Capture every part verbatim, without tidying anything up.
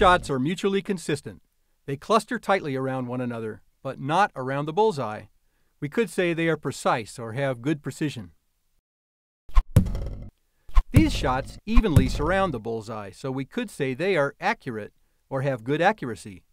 shots are mutually consistent. They cluster tightly around one another, but not around the bullseye. We could say they are precise or have good precision. These shots evenly surround the bullseye, so we could say they are accurate or have good accuracy.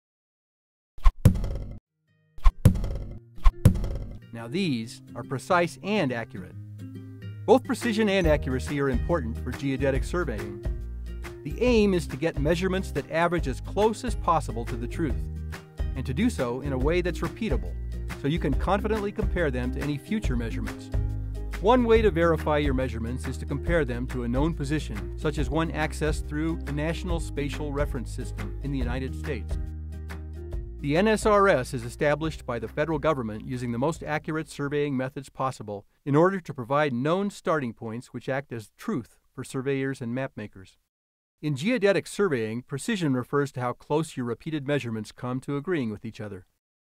Now these are precise and accurate. Both precision and accuracy are important for geodetic surveying. The aim is to get measurements that average as close as possible to the truth, and to do so in a way that's repeatable, so you can confidently compare them to any future measurements. One way to verify your measurements is to compare them to a known position, such as one accessed through the National Spatial Reference System in the United States. The N S R S is established by the federal government using the most accurate surveying methods possible in order to provide known starting points which act as truth for surveyors and mapmakers. In geodetic surveying, precision refers to how close your repeated measurements come to agreeing with each other.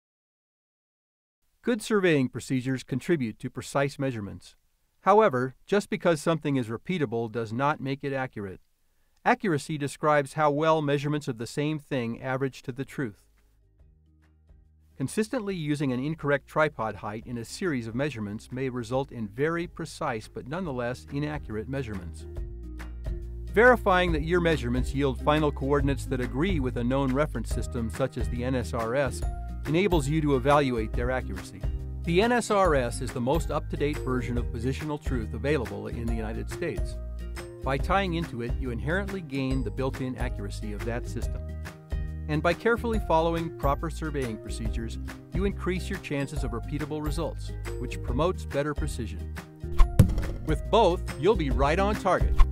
Good surveying procedures contribute to precise measurements. However, just because something is repeatable does not make it accurate. Accuracy describes how well measurements of the same thing average to the truth. Consistently using an incorrect tripod height in a series of measurements may result in very precise but nonetheless inaccurate measurements. Verifying that your measurements yield final coordinates that agree with a known reference system such as the N S R S enables you to evaluate their accuracy. The N S R S is the most up-to-date version of positional truth available in the United States. By tying into it, you inherently gain the built-in accuracy of that system. And by carefully following proper surveying procedures, you increase your chances of repeatable results, which promotes better precision. With both, you'll be right on target.